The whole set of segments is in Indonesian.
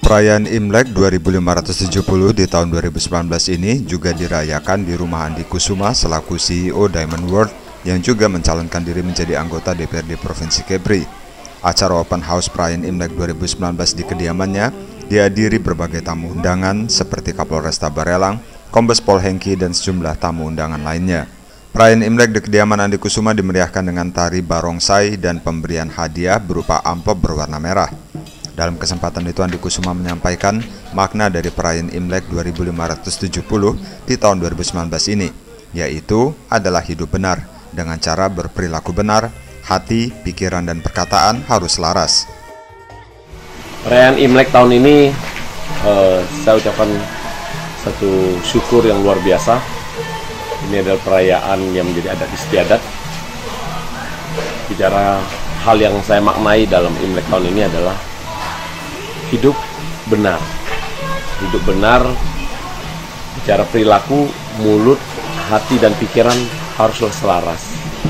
Perayaan Imlek 2570 di tahun 2019 ini juga dirayakan di rumah Andi Kusuma selaku CEO Diamond World yang juga mencalonkan diri menjadi anggota DPRD Provinsi Kepri. Acara Open House Perayaan Imlek 2019 di kediamannya dihadiri berbagai tamu undangan seperti Kapolresta Barelang, Kombes Pol Hengki, dan sejumlah tamu undangan lainnya. Perayaan Imlek di kediaman Andi Kusuma dimeriahkan dengan tari barongsai dan pemberian hadiah berupa amplop berwarna merah. Dalam kesempatan itu Andi Kusuma menyampaikan makna dari perayaan Imlek 2570 di tahun 2019 ini, yaitu adalah hidup benar dengan cara berperilaku benar, hati, pikiran, dan perkataan harus selaras. Perayaan Imlek tahun ini saya ucapkan satu syukur yang luar biasa. Ini adalah perayaan yang menjadi adat istiadat. Bicara hal yang saya maknai dalam Imlek tahun ini adalah hidup benar. Hidup benar, bicara perilaku, mulut, hati, dan pikiran haruslah selaras.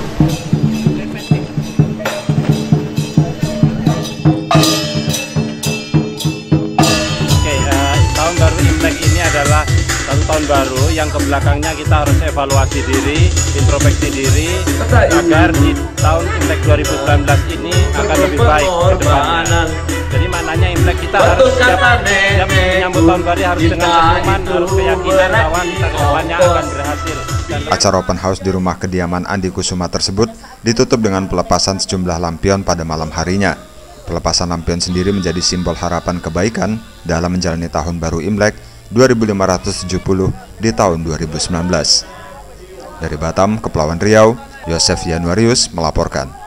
Tahun baru Imlek ini adalah satu tahun baru yang kebelakangnya kita harus evaluasi diri, introspeksi diri, agar di tahun Imlek 2019 ini akan lebih baik ke depannya. Jadi maknanya Imlek kita harus siap menyambut tahun baru, harus dengan senyuman, harus keyakinan bahwa kita ke depannya akan berhasil. Acara Open House di rumah kediaman Andi Kusuma tersebut ditutup dengan pelepasan sejumlah lampion pada malam harinya. Pelepasan lampion sendiri menjadi simbol harapan kebaikan dalam menjalani tahun baru Imlek 2570 di tahun 2019. Dari Batam, Kepulauan Riau, Yosef Yanuarius melaporkan.